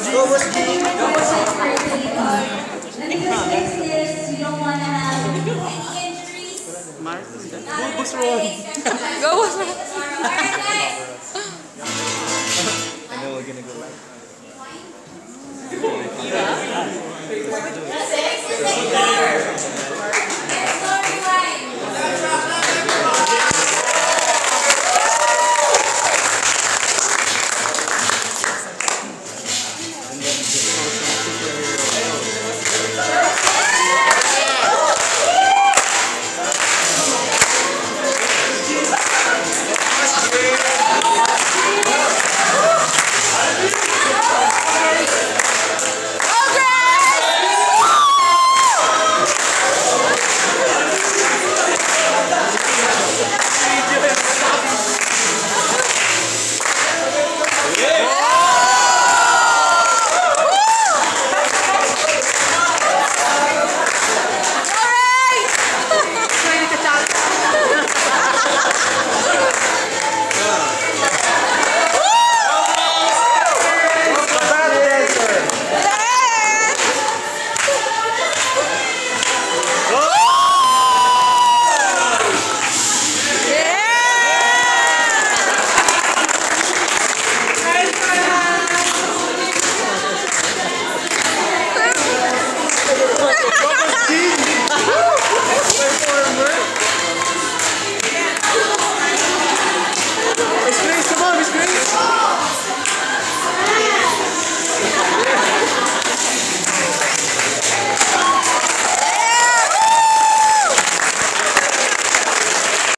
Go, Boss G. And because fix this, you don't want to have any injuries. Go, Boss Ron. Go, Boss Ron.